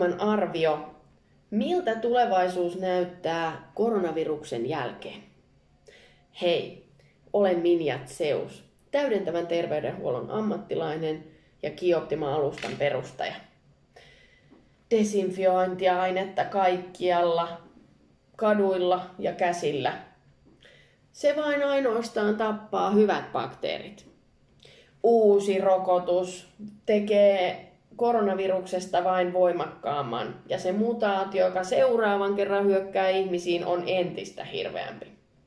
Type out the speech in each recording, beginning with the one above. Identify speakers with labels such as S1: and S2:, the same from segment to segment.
S1: Kiooptiman arvio. Miltä tulevaisuus näyttää koronaviruksen jälkeen? Hei, olen Minja Zeus, täydentävän terveydenhuollon ammattilainen ja Kiooptima-alustan perustaja. Desinfiointiainetta kaikkialla, kaduilla ja käsillä. Se vain ainoastaan tappaa hyvät bakteerit. Uusi rokotus tekee koronaviruksesta vain voimakkaamman ja se mutaatio, joka seuraavan kerran hyökkää ihmisiin, on entistä hirveämpi.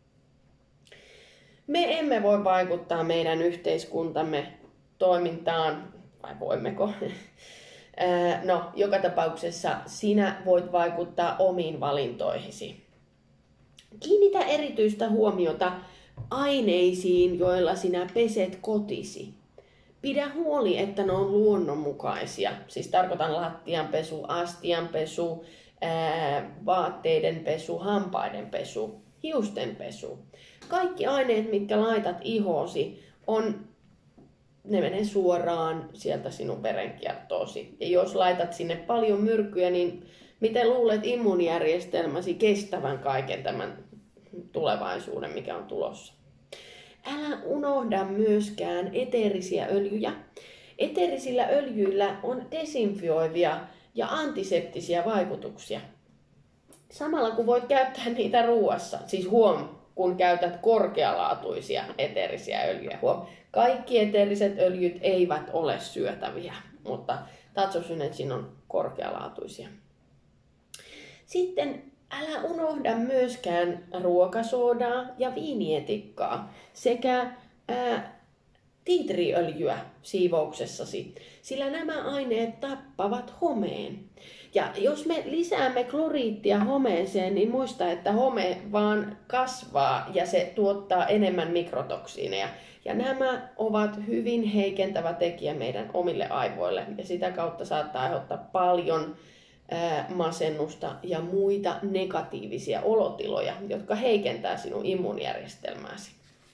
S1: Me emme voi vaikuttaa meidän yhteiskuntamme toimintaan, vai voimmeko? No, joka tapauksessa sinä voit vaikuttaa omiin valintoihisi. Kiinnitä erityistä huomiota aineisiin, joilla sinä peset kotisi. Pidä huoli, että ne on luonnonmukaisia. Siis tarkoitan lattianpesu, astianpesu, vaatteiden pesu, hampaiden pesu, hiusten pesu. Kaikki aineet, mitkä laitat ihoosi, ne menee suoraan sieltä sinun verenkiertoosi. Ja jos laitat sinne paljon myrkkyjä, niin miten luulet immuunijärjestelmäsi kestävän kaiken tämän tulevaisuuden, mikä on tulossa? Älä unohda myöskään eteerisiä öljyjä. Eteerisillä öljyillä on desinfioivia ja antiseptisiä vaikutuksia. Samalla kun voit käyttää niitä ruuassa, siis kun käytät korkealaatuisia eteerisiä öljyjä. Kaikki eteeriset öljyt eivät ole syötäviä, mutta tatsosynetsin on korkealaatuisia. Sitten älä unohda myöskään ruokasoodaa ja viinietikkaa sekä tiitriöljyä siivouksessasi, sillä nämä aineet tappavat homeen. Ja jos me lisäämme kloriittia homeeseen, niin muista, että home vaan kasvaa ja se tuottaa enemmän mikrotoksiineja. Ja nämä ovat hyvin heikentävä tekijä meidän omille aivoille ja sitä kautta saattaa aiheuttaa paljon masennusta ja muita negatiivisia olotiloja, jotka heikentää sinun immuunijärjestelmääsi.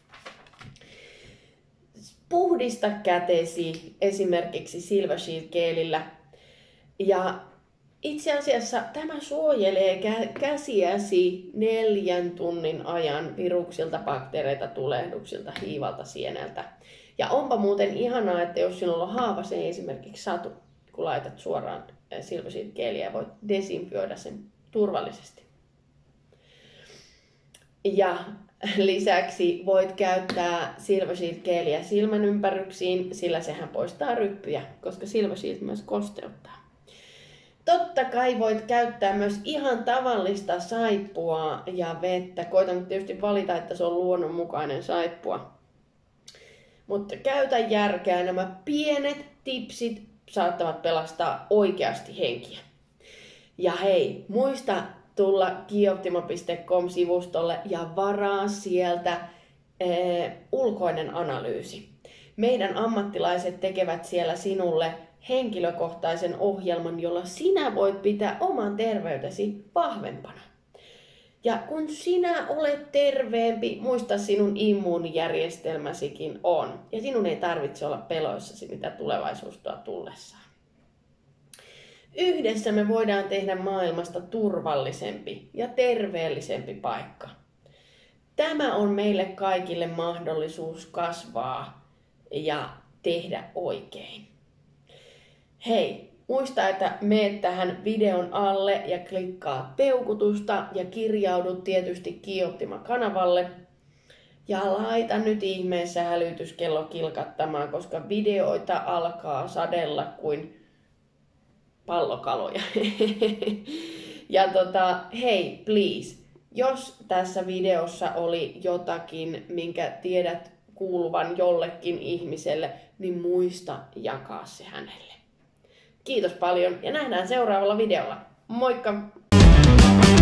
S1: Puhdista kätesi esimerkiksi Silver Shield-geelillä. Ja itse asiassa tämä suojelee käsiäsi 4 tunnin ajan viruksilta, bakteereilta, tulehduksilta, hiivalta, sieneltä. Ja onpa muuten ihanaa, että jos sinulla on haava, se ei esimerkiksi satu, kun laitat suoraan Silver Shield-geeliä ja voit desinfioida sen turvallisesti. Ja lisäksi voit käyttää Silver Shield-geeliä silmän ympäryksiin, sillä sehän poistaa ryppyjä, koska Silver Shield myös kosteuttaa. Totta kai voit käyttää myös ihan tavallista saippua ja vettä. Koitan tietysti valita, että se on luonnonmukainen saippua. Mutta käytä järkeä, nämä pienet tipsit saattavat pelastaa oikeasti henkiä. Ja hei, muista tulla kiooptima.com-sivustolle ja varaa sieltä ulkoinen analyysi. Meidän ammattilaiset tekevät siellä sinulle henkilökohtaisen ohjelman, jolla sinä voit pitää oman terveytesi vahvempana. Ja kun sinä olet terveempi, muista sinun immuunijärjestelmäsikin on. Ja sinun ei tarvitse olla peloissasi, mitä tulevaisuus tuo tullessaan. Yhdessä me voidaan tehdä maailmasta turvallisempi ja terveellisempi paikka. Tämä on meille kaikille mahdollisuus kasvaa ja tehdä oikein. Hei, muista, että meet tähän videon alle ja klikkaa peukutusta ja kirjaudut tietysti Kiooptima-kanavalle. Ja laita nyt ihmeessä hälytyskello kilkattamaan, koska videoita alkaa sadella kuin pallokaloja. Ja hei, please, jos tässä videossa oli jotakin, minkä tiedät kuuluvan jollekin ihmiselle, niin muista jakaa se hänelle. Kiitos paljon ja nähdään seuraavalla videolla. Moikka!